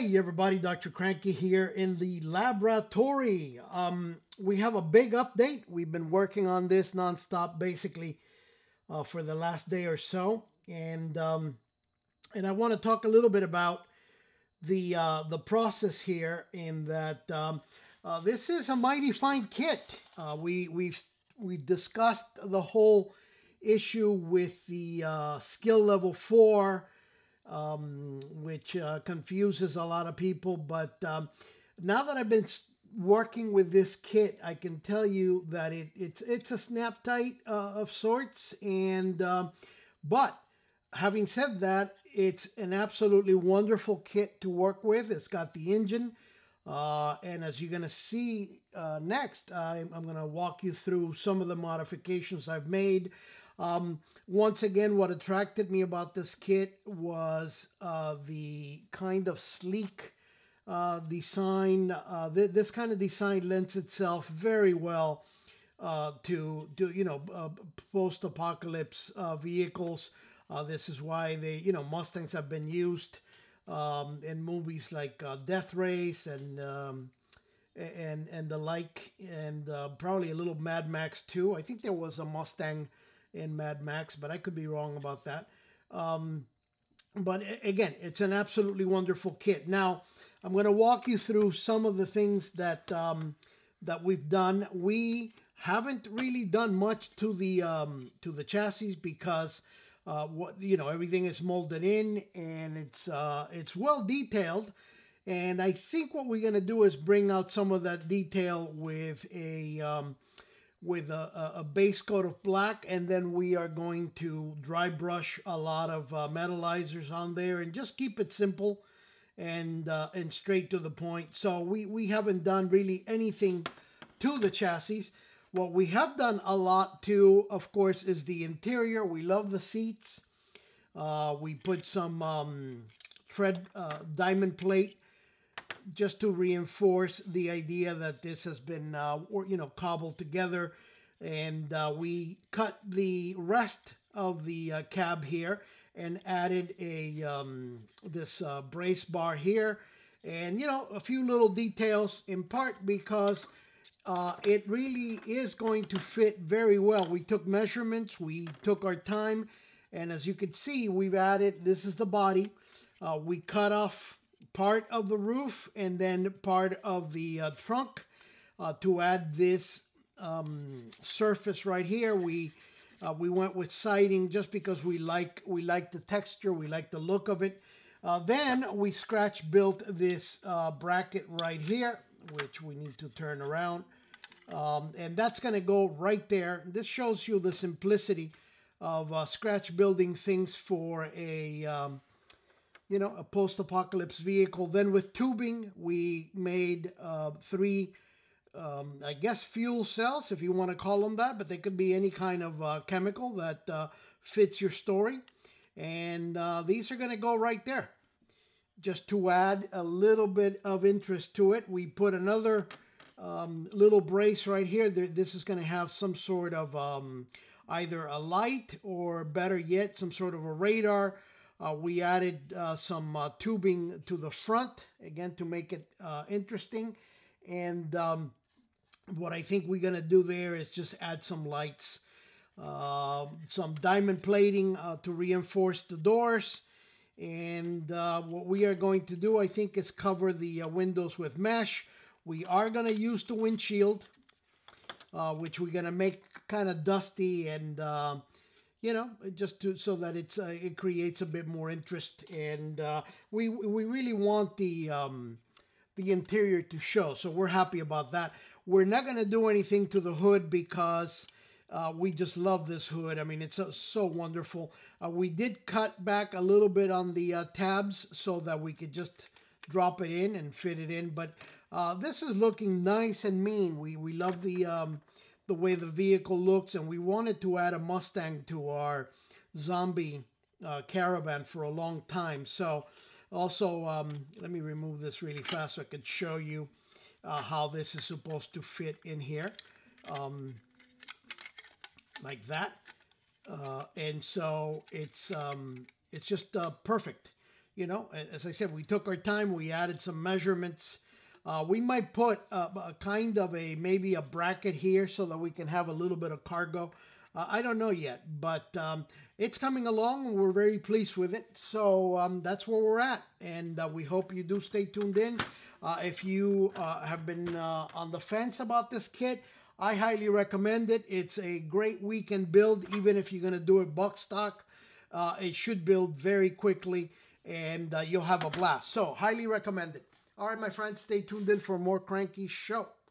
Hey everybody, Dr. Cranky here in the Lab-RAT-ory. We have a big update. We've been working on this nonstop basically for the last day or so, and I want to talk a little bit about the process here. In that this is a mighty fine kit. We've discussed the whole issue with the skill level 4. Which confuses a lot of people. But now that I've been working with this kit, I can tell you that it's a snap tight of sorts. And but having said that, it's an absolutely wonderful kit to work with. It's got the engine, and as you're going to see next, I'm going to walk you through some of the modifications I've made. Once again, what attracted me about this kit was the kind of sleek design. This kind of design lends itself very well to post-apocalypse vehicles. This is why Mustangs have been used in movies like Death Race and the like, and probably a little Mad Max too. I think there was a Mustang in Mad Max, but I could be wrong about that. But again, it's an absolutely wonderful kit. Now, I'm going to walk you through some of the things that that we've done. We haven't really done much to the chassis because everything is molded in, and it's well detailed. And I think what we're going to do is bring out some of that detail with a base coat of black, and then we are going to dry brush a lot of metallizers on there and just keep it simple and straight to the point. So we haven't done really anything to the chassis. What we have done a lot to, of course, is the interior. We love the seats. We put some tread diamond plate just to reinforce the idea that this has been cobbled together. And we cut the rest of the cab here and added this brace bar here, and a few little details, in part because it really is going to fit very well. We took measurements, we took our time, and as you can see, we've added, this is the body. We cut off part of the roof and then part of the trunk to add this surface right here. We went with siding just because we like the texture, we like the look of it. Then we scratch built this bracket right here, which we need to turn around, and that's going to go right there. This shows you the simplicity of scratch building things for a post-apocalypse vehicle. Then with tubing, we made 3, I guess, fuel cells, if you want to call them that, but they could be any kind of chemical that fits your story. And these are going to go right there. Just to add a little bit of interest to it, we put another little brace right here. This is going to have some sort of either a light or, better yet, some sort of a radar. We added some tubing to the front, again, to make it interesting. And what I think we're going to do there is just add some lights, some diamond plating to reinforce the doors. And what we are going to do, I think, is cover the windows with mesh. We are going to use the windshield, which we're going to make kind of dusty and just so that it creates a bit more interest, and we really want the interior to show, so we're happy about that. We're not going to do anything to the hood because we just love this hood. I mean, it's so wonderful. We did cut back a little bit on the tabs so that we could just drop it in and fit it in, but this is looking nice and mean. We love the way the vehicle looks, and we wanted to add a Mustang to our zombie caravan for a long time. So also, let me remove this really fast so I can show you how this is supposed to fit in here, like that. And so it's just perfect. you know, as I said, we took our time. We added some measurements. We might put a kind of maybe a bracket here so that we can have a little bit of cargo. I don't know yet, but it's coming along and we're very pleased with it. So that's where we're at. And we hope you do stay tuned in. If you have been on the fence about this kit, I highly recommend it. It's a great weekend build, even if you're going to do it buck stock. It should build very quickly and you'll have a blast. So highly recommend it. All right, my friends, stay tuned in for more Cranky Show.